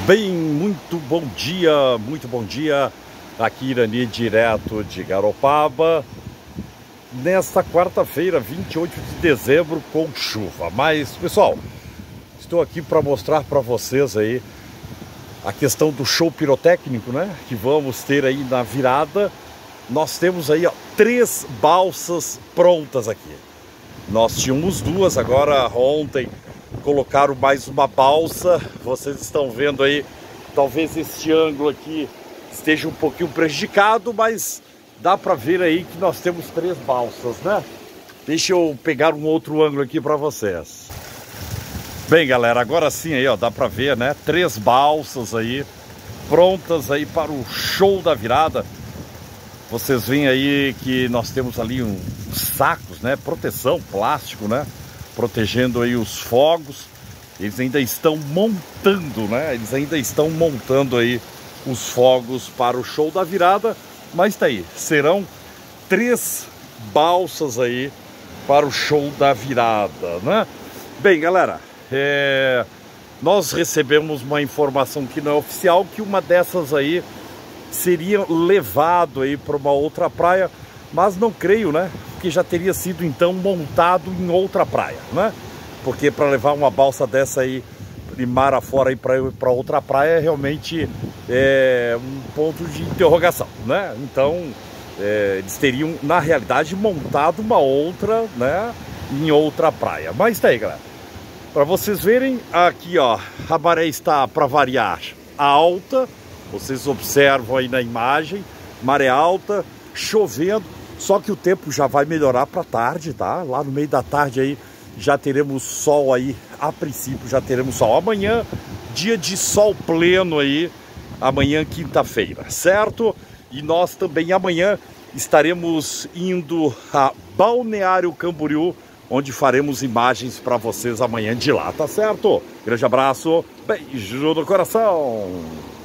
Bem, muito bom dia, aqui Irani, direto de Garopaba, nesta quarta-feira, 28 de dezembro, com chuva. Mas, pessoal, estou aqui para mostrar para vocês aí a questão do show pirotécnico, né, que vamos ter aí na virada. Nós temos aí, ó, 3 balsas prontas aqui. Nós tínhamos 2, agora ontem colocaram mais uma balsa. Vocês estão vendo aí, talvez este ângulo aqui esteja um pouquinho prejudicado, mas dá para ver aí que nós temos 3 balsas, né? Deixa eu pegar um outro ângulo aqui para vocês. Bem, galera, agora sim aí, ó, dá para ver, né? 3 balsas aí prontas aí para o show da virada. Vocês veem aí que nós temos ali uns sacos, né? Proteção, plástico, né? Protegendo aí os fogos. Eles ainda estão montando, né? Eles ainda estão montando aí os fogos para o show da virada. Mas tá aí, serão 3 balsas aí para o show da virada, né? Bem, galera, nós recebemos uma informação que não é oficial, que uma dessas aí seria levado aí para uma outra praia, mas não creio, né? Que já teria sido então montado em outra praia, né? Porque para levar uma balsa dessa aí de mar afora para outra praia realmente é um ponto de interrogação, né? Então eles teriam na realidade montado uma outra, né, em outra praia. Mas tá aí, galera, para vocês verem aqui, ó, a maré está, para variar, alta. Vocês observam aí na imagem, maré alta, chovendo, só que o tempo já vai melhorar para tarde, tá? Lá no meio da tarde aí já teremos sol aí, a princípio já teremos sol. Amanhã, dia de sol pleno aí, amanhã quinta-feira, certo? E nós também amanhã estaremos indo a Balneário Camboriú, onde faremos imagens para vocês amanhã de lá, tá certo? Grande abraço, beijo no coração!